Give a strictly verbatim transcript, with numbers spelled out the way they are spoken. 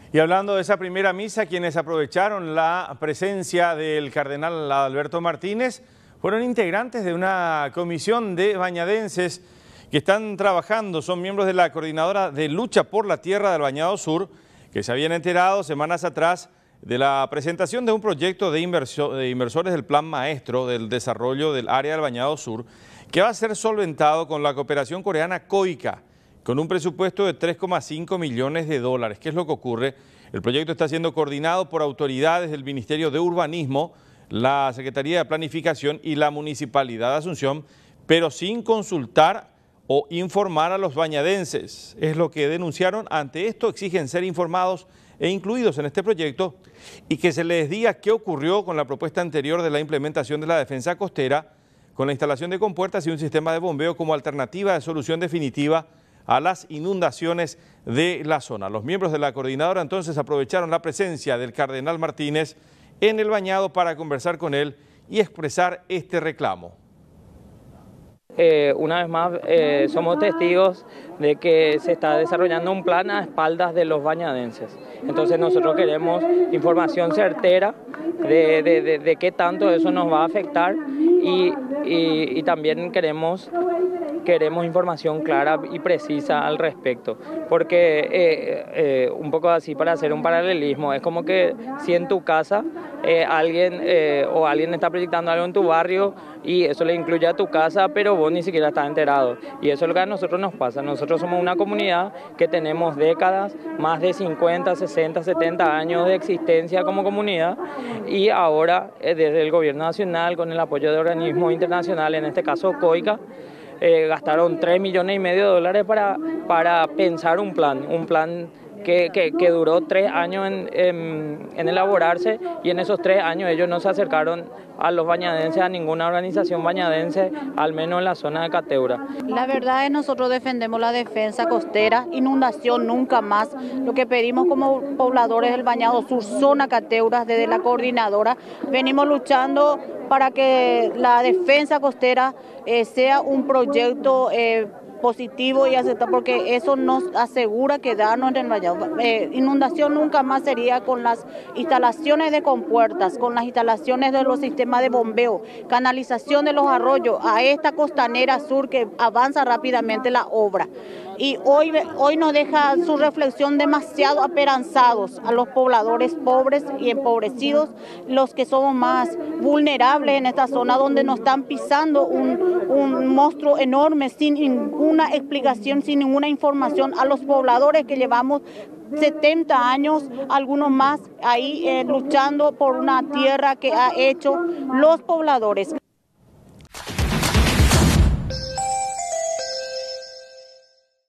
Y hablando de esa primera misa, quienes aprovecharon la presencia del cardenal Alberto Martínez fueron integrantes de una comisión de bañadenses que están trabajando, son miembros de la coordinadora de lucha por la tierra del Bañado Sur, que se habían enterado semanas atrás de la presentación de un proyecto de, inversión, de inversores del Plan Maestro del desarrollo del área del Bañado Sur, que va a ser solventado con la cooperación coreana COICA, con un presupuesto de tres coma cinco millones de dólares. ¿Qué es lo que ocurre? El proyecto está siendo coordinado por autoridades del Ministerio de Urbanismo, la Secretaría de Planificación y la Municipalidad de Asunción, pero sin consultar o informar a los bañadenses. Es lo que denunciaron. Ante esto exigen ser informados e incluidos en este proyecto y que se les diga qué ocurrió con la propuesta anterior de la implementación de la defensa costera con la instalación de compuertas y un sistema de bombeo como alternativa de solución definitiva a las inundaciones de la zona. Los miembros de la coordinadora entonces aprovecharon la presencia del cardenal Martínez en el bañado para conversar con él y expresar este reclamo. Eh, una vez más eh, somos testigos de que se está desarrollando un plan a espaldas de los bañadenses. Entonces nosotros queremos información certera de, de, de, de qué tanto eso nos va a afectar y, y, y también queremos, queremos información clara y precisa al respecto. Porque eh, eh, un poco así para hacer un paralelismo, es como que si en tu casa eh, alguien eh, o alguien está proyectando algo en tu barrio y eso le incluye a tu casa, pero vos ni siquiera estás enterado. Y eso es lo que a nosotros nos pasa. Nosotros somos una comunidad que tenemos décadas, más de cincuenta, sesenta, setenta años de existencia como comunidad y ahora eh, desde el gobierno nacional con el apoyo de organismos internacionales, en este caso COICA, eh, gastaron tres millones y medio de dólares para, para pensar un plan, un plan Que, que, que duró tres años en, en, en elaborarse y en esos tres años ellos no se acercaron a los bañadenses, a ninguna organización bañadense, al menos en la zona de Cateura. La verdad es que nosotros defendemos la defensa costera, inundación nunca más. Lo que pedimos como pobladores del Bañado Sur, zona Cateura, desde la coordinadora, venimos luchando para que la defensa costera eh, sea un proyecto eh, positivo y aceptable, porque eso nos asegura quedarnos en el Bañado. Eh, inundación nunca más sería con las instalaciones de compuertas, con las instalaciones de los sistemas de bombeo, canalización de los arroyos a esta costanera sur que avanza rápidamente la obra. Y hoy, hoy nos deja su reflexión demasiado esperanzados a los pobladores pobres y empobrecidos, los que somos más vulnerables en esta zona donde nos están pisando un, un monstruo enorme sin ninguna explicación, sin ninguna información a los pobladores que llevamos setenta años, algunos más, ahí eh, luchando por una tierra que ha hecho los pobladores.